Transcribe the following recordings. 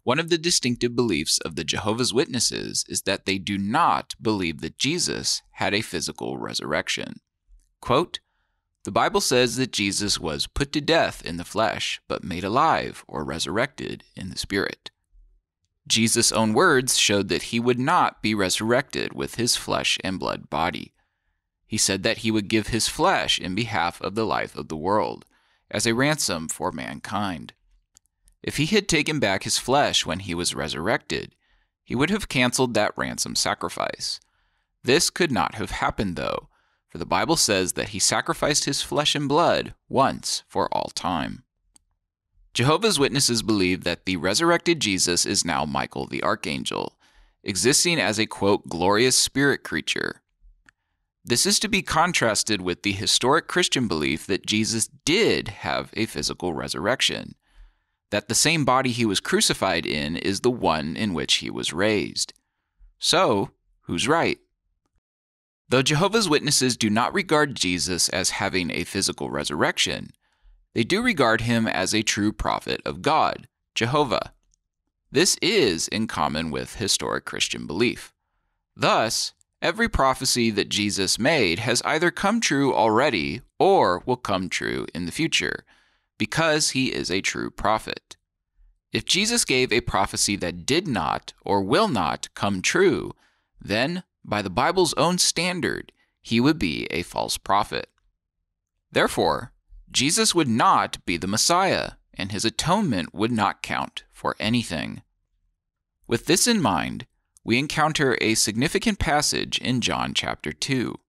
One of the distinctive beliefs of the Jehovah's Witnesses is that they do not believe that Jesus had a physical resurrection. Quote, "The Bible says that Jesus was put to death in the flesh, but made alive or resurrected in the spirit." Jesus' own words showed that he would not be resurrected with his flesh and blood body. He said that he would give his flesh in behalf of the life of the world, as a ransom for mankind. If he had taken back his flesh when he was resurrected, he would have canceled that ransom sacrifice. This could not have happened, though, for the Bible says that he sacrificed his flesh and blood once for all time. Jehovah's Witnesses believe that the resurrected Jesus is now Michael the Archangel, existing as a, quote, glorious spirit creature. This is to be contrasted with the historic Christian belief that Jesus did have a physical resurrection, that the same body he was crucified in is the one in which he was raised. So, who's right? Though Jehovah's Witnesses do not regard Jesus as having a physical resurrection, they do regard him as a true prophet of God, Jehovah. This is in common with historic Christian belief. Thus, every prophecy that Jesus made has either come true already or will come true in the future, because he is a true prophet. If Jesus gave a prophecy that did not or will not come true, then, by the Bible's own standard, he would be a false prophet. Therefore, Jesus would not be the Messiah, and his atonement would not count for anything. With this in mind, we encounter a significant passage in John chapter 2.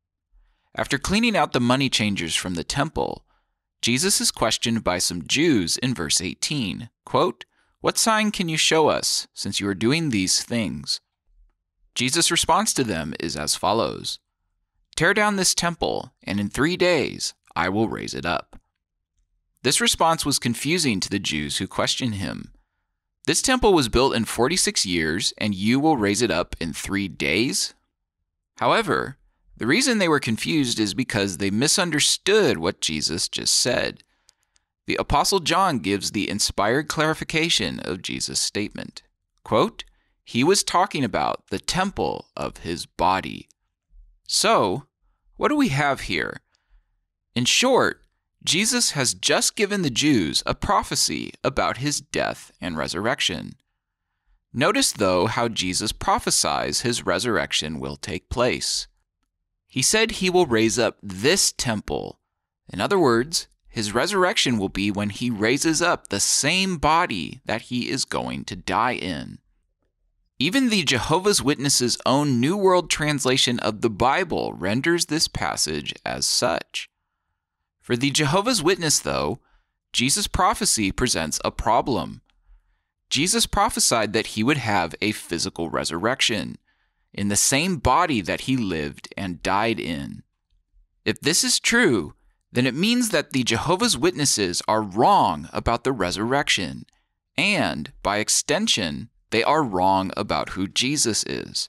After cleaning out the money changers from the temple, Jesus is questioned by some Jews in verse 18, quote, "What sign can you show us, since you are doing these things?" Jesus' response to them is as follows, "Tear down this temple, and in 3 days I will raise it up." This response was confusing to the Jews who questioned him. This temple was built in 46 years, and you will raise it up in 3 days? However, the reason they were confused is because they misunderstood what Jesus just said. The Apostle John gives the inspired clarification of Jesus' statement. Quote, "He was talking about the temple of his body." So, what do we have here? In short, Jesus has just given the Jews a prophecy about his death and resurrection. Notice, though, how Jesus prophesies his resurrection will take place. He said he will raise up this temple. In other words, his resurrection will be when he raises up the same body that he is going to die in. Even the Jehovah's Witnesses' own New World Translation of the Bible renders this passage as such. For the Jehovah's Witness, though, Jesus' prophecy presents a problem. Jesus prophesied that he would have a physical resurrection, in the same body that he lived and died in. If this is true, then it means that the Jehovah's Witnesses are wrong about the resurrection, and, by extension, they are wrong about who Jesus is.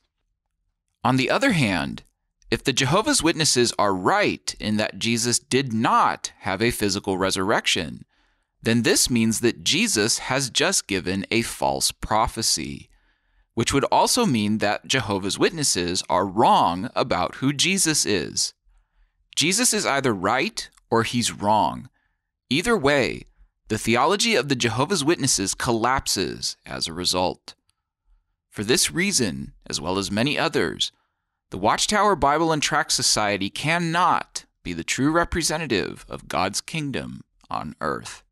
On the other hand, if the Jehovah's Witnesses are right in that Jesus did not have a physical resurrection, then this means that Jesus has just given a false prophecy, which would also mean that Jehovah's Witnesses are wrong about who Jesus is. Jesus is either right or he's wrong. Either way, the theology of the Jehovah's Witnesses collapses as a result. For this reason, as well as many others, the Watchtower Bible and Tract Society cannot be the true representative of God's kingdom on earth.